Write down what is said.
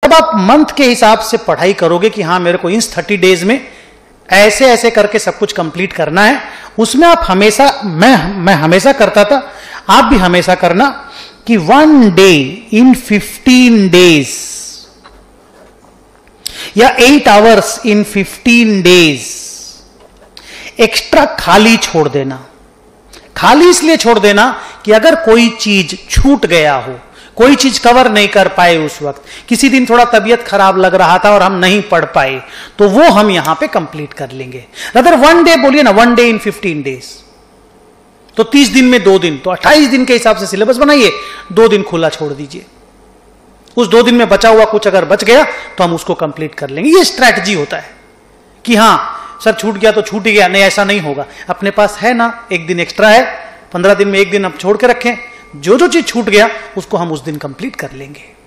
तब आप मंथ के हिसाब से पढ़ाई करोगे कि हाँ मेरे को इन 30 डेज में ऐसे ऐसे करके सब कुछ कंप्लीट करना है। उसमें आप हमेशा, मैं हमेशा करता था, आप भी हमेशा करना कि 1 डे इन 15 डेज या 8 आवर्स इन 15 डेज एक्स्ट्रा खाली छोड़ देना। खाली इसलिए छोड़ देना कि अगर कोई चीज छूट गया हो, कोई चीज कवर नहीं कर पाए उस वक्त, किसी दिन थोड़ा तबीयत खराब लग रहा था और हम नहीं पढ़ पाए, तो वो हम यहां पे कंप्लीट कर लेंगे। अगर 1 डे बोलिए ना, 1 डे इन 15 डेज, तो 30 दिन में 2 दिन, तो 28 दिन के हिसाब से सिलेबस बनाइए, 2 दिन खुला छोड़ दीजिए। उस 2 दिन में बचा हुआ कुछ अगर बच गया तो हम उसको कंप्लीट कर लेंगे। ये स्ट्रैटेजी होता है कि हां सर छूट गया तो छूट ही गया, नहीं ऐसा नहीं होगा। अपने पास है ना, 1 दिन एक्स्ट्रा है, 15 दिन में 1 दिन हम छोड़ के रखें, जो जो चीज छूट गया उसको हम उस दिन कंप्लीट कर लेंगे।